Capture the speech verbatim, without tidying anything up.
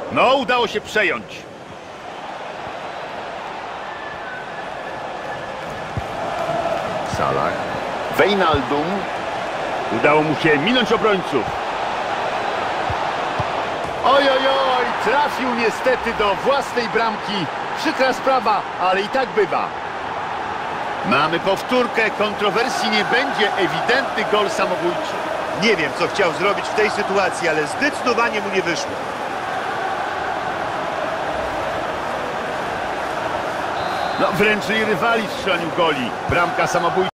No, udało się przejąć. Salah. Wijnaldum. Udało mu się minąć obrońców. Oj, oj, oj, trafił niestety do własnej bramki. Przykra sprawa, ale i tak bywa. Mamy powtórkę, kontrowersji nie będzie, ewidentny gol samobójczy. Nie wiem, co chciał zrobić w tej sytuacji, ale zdecydowanie mu nie wyszło. No, wręcz i rywali w strzelaniu goli. Bramka samobójcza.